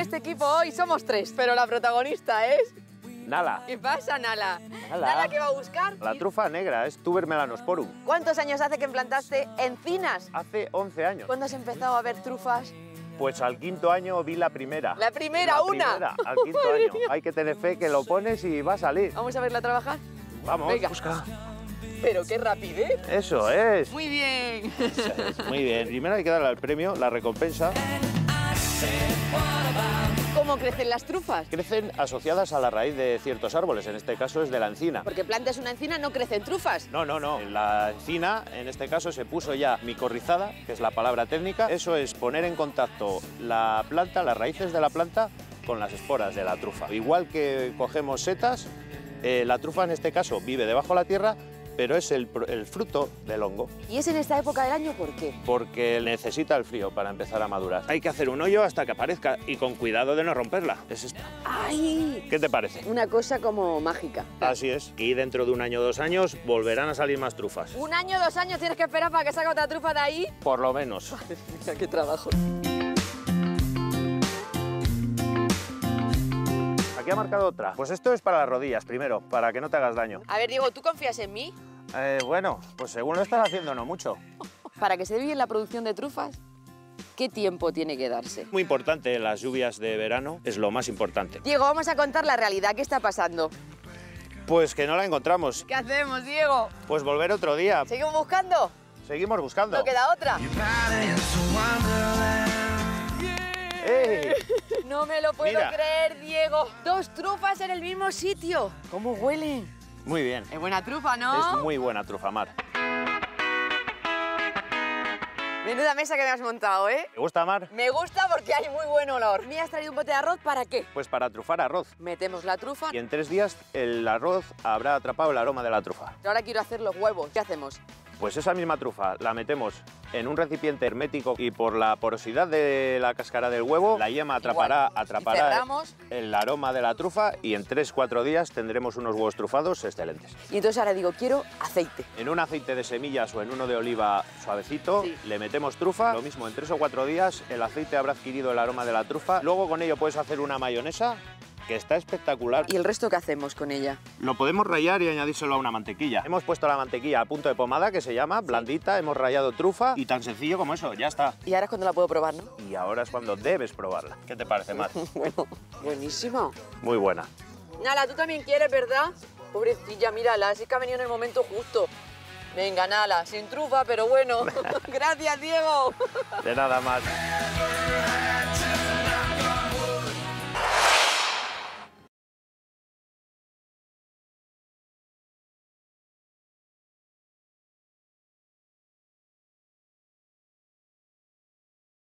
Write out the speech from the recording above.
este equipo hoy somos 3, pero la protagonista es... Nala. ¿Qué pasa, Nala? Nala. ¿Nala qué va a buscar? La trufa negra es Tuber melanosporum. ¿Cuántos años hace que implantaste encinas? Hace 11 años. ¿Cuándo has empezado a ver trufas? Pues al 5º año vi la primera. ¿La primera, La una? primera, al 5º año. Hay que tener fe que lo pones y va a salir. ¿Vamos a verla trabajar? Vamos, Venga. busca. Pero qué rapidez. Eso es. Muy bien. Eso es. Muy bien. Primero hay que darle al premio, la recompensa. ¿Cómo crecen las trufas? Crecen asociadas a la raíz de ciertos árboles, en este caso es de la encina. Porque plantas una encina, no crecen trufas. No, no, no. La encina, en este caso, se puso ya micorrizada, que es la palabra técnica. Eso es poner en contacto la planta, las raíces de la planta, con las esporas de la trufa. Igual que cogemos setas, la trufa en este caso vive debajo de la tierra, pero es el fruto del hongo, ¿Y es en esta época del año por qué? porque necesita el frío para empezar a madurar. Hay que hacer un hoyo hasta que aparezca y con cuidado de no romperla. Es esta. ¡Ay! ¿Qué te parece? Una cosa como mágica. Así es. Y dentro de 1 año o 2 años volverán a salir más trufas. 1 año, 2 años tienes que esperar para que salga otra trufa de ahí. Por lo menos. Mira qué trabajo. Aquí ha marcado otra. Pues esto es para las rodillas primero, para que no te hagas daño. A ver, Diego, ¿tú confías en mí? Bueno, pues según lo estás haciendo, no mucho. Para que se dé bien la producción de trufas, ¿qué tiempo tiene que darse? Muy importante, las lluvias de verano es lo más importante. Diego, vamos a contar la realidad. ¿Qué está pasando? Pues que no la encontramos. ¿Qué hacemos, Diego? Pues volver otro día. ¿Seguimos buscando? Seguimos buscando. No queda otra. ¡Ey! No me lo puedo Mira. creer, Diego. 2 trufas en el mismo sitio. ¿Cómo huelen? Muy bien. Es buena trufa, ¿no? Es muy buena trufa, Mar. Menuda mesa que me has montado, ¿eh? ¿Te gusta, Mar? Me gusta porque hay muy buen olor. ¿Me has traído un bote de arroz para qué? Pues para trufar arroz. Metemos la trufa. Y en 3 días el arroz habrá atrapado el aroma de la trufa. Ahora quiero hacer los huevos. ¿Qué hacemos? Pues esa misma trufa la metemos en un recipiente hermético y por la porosidad de la cáscara del huevo, la yema atrapará Y cerramos. el aroma de la trufa y en 3-4 días tendremos unos huevos trufados excelentes. Y entonces ahora digo, quiero aceite. En un aceite de semillas o en uno de oliva suavecito, Sí. le metemos trufa. Lo mismo, en 3 o 4 días el aceite habrá adquirido el aroma de la trufa. Luego con ello puedes hacer una mayonesa que está espectacular. ¿Y el resto qué hacemos con ella? Lo podemos rallar y añadírselo a una mantequilla. Hemos puesto la mantequilla a punto de pomada, que se llama, blandita, hemos rallado trufa y tan sencillo como eso, ya está. Y ahora es cuando la puedo probar, ¿no? Y ahora es cuando debes probarla. ¿Qué te parece, Mar? Bueno, buenísimo. Muy buena. Nala, tú también quieres, ¿verdad? Pobrecilla, mírala, así que ha venido en el momento justo. Venga, Nala, sin trufa, pero bueno. Gracias, Diego. De nada más.